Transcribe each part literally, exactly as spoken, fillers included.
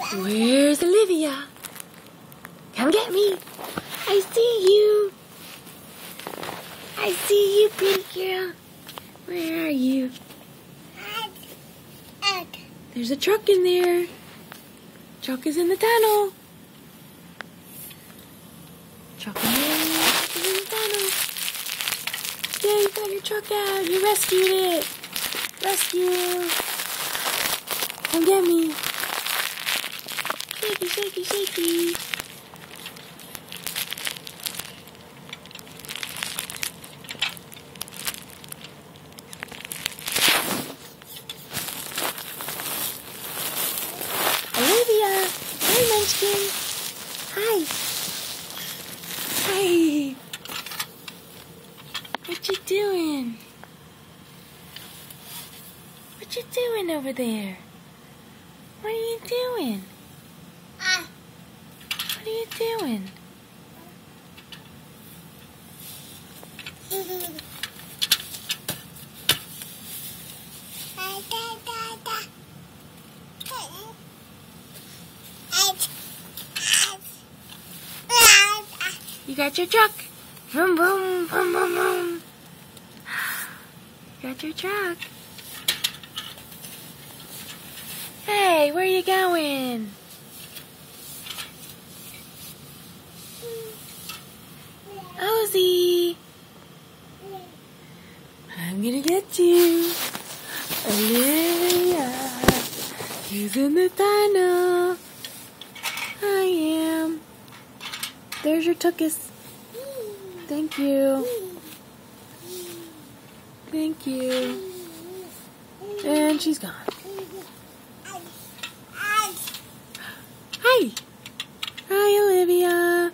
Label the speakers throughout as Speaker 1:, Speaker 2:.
Speaker 1: Where's Olivia? Come get me. I see you. I see you, pretty girl. Where are you? There's a truck in there. Truck is in the tunnel. Truck in there. Truck is in the tunnel. Yeah, you got your truck out. You rescued it. Rescue. Come get me. Shaky, shaky, shaky. Olivia! Hi, Munchkin! Hi! Hi! What you doing? What you doing over there? What are you doing?
Speaker 2: Uh.
Speaker 1: What are you doing? You got your truck. Vroom, vroom, vroom, vroom, vroom. You got your truck. Hey, where are you going? Ozzy. I'm gonna get you. Olivia. He's in the tunnel. I am. There's your tuchus. Thank you. Thank you. And she's gone. Hi. Hi, Olivia.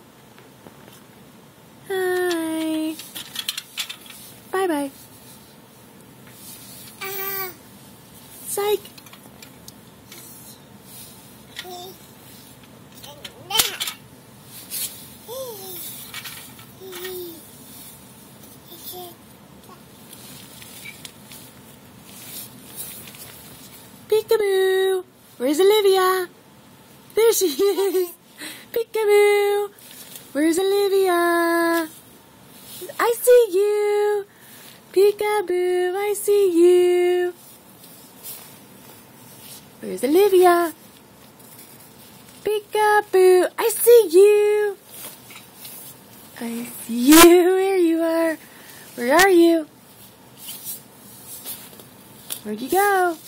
Speaker 1: Hi. Bye-bye. Psych. Peekaboo! Where's Olivia? There she is! Peekaboo! Where's Olivia? I see you! Peekaboo! I see you! Where's Olivia? Peekaboo! I see you! I see you! Where you are? Where are you? Where'd you go?